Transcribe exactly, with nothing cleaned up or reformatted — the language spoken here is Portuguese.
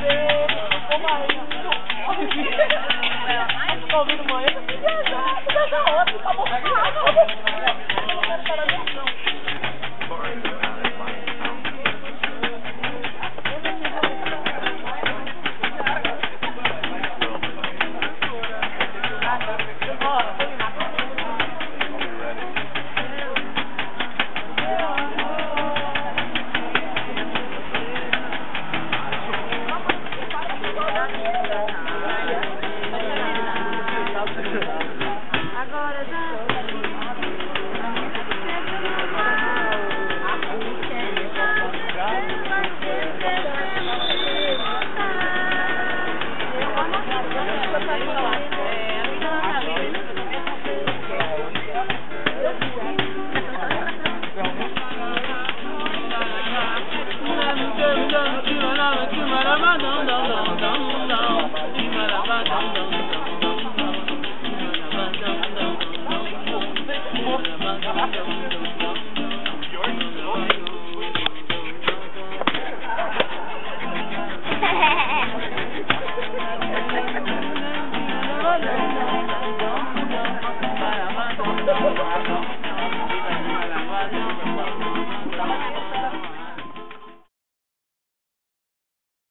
Tá ouvindo mãe? Eu fui viajar, fui viajar ontem, tá bom? Agora já. Thank you.